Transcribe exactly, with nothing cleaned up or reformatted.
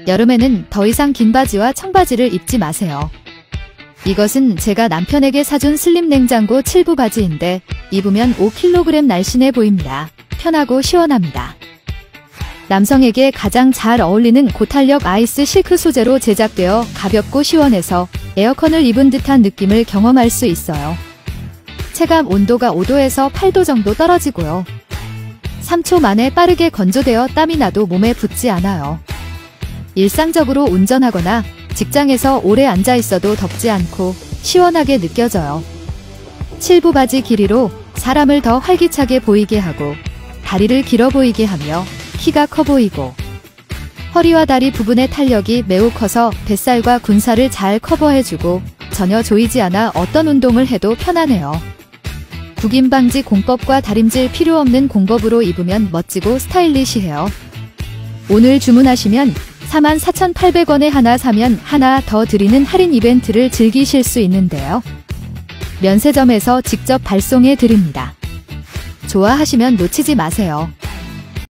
여름에는 더 이상 긴 바지와 청바지를 입지 마세요. 이것은 제가 남편에게 사준 슬림 냉장고 칠 부 바지인데 입으면 오 킬로그램 날씬해 보입니다. 편하고 시원합니다. 남성에게 가장 잘 어울리는 고탄력 아이스 실크 소재로 제작되어 가볍고 시원해서 에어컨을 입은 듯한 느낌을 경험할 수 있어요. 체감 온도가 오 도에서 팔 도 정도 떨어지고요. 삼 초 만에 빠르게 건조되어 땀이 나도 몸에 붙지 않아요. 일상적으로 운전하거나 직장에서 오래 앉아 있어도 덥지 않고 시원하게 느껴져요. 칠 부 바지 길이로 사람을 더 활기차게 보이게 하고 다리를 길어 보이게 하며 키가 커 보이고 허리와 다리 부분의 탄력이 매우 커서 뱃살과 군살을 잘 커버해주고 전혀 조이지 않아 어떤 운동을 해도 편안해요. 구김 방지 공법과 다림질 필요 없는 공법으로 입으면 멋지고 스타일리시해요. 오늘 주문하시면 사만 사천팔백 원에 하나 사면 하나 더 드리는 할인 이벤트를 즐기실 수 있는데요. 면세점에서 직접 발송해 드립니다. 좋아하시면 놓치지 마세요.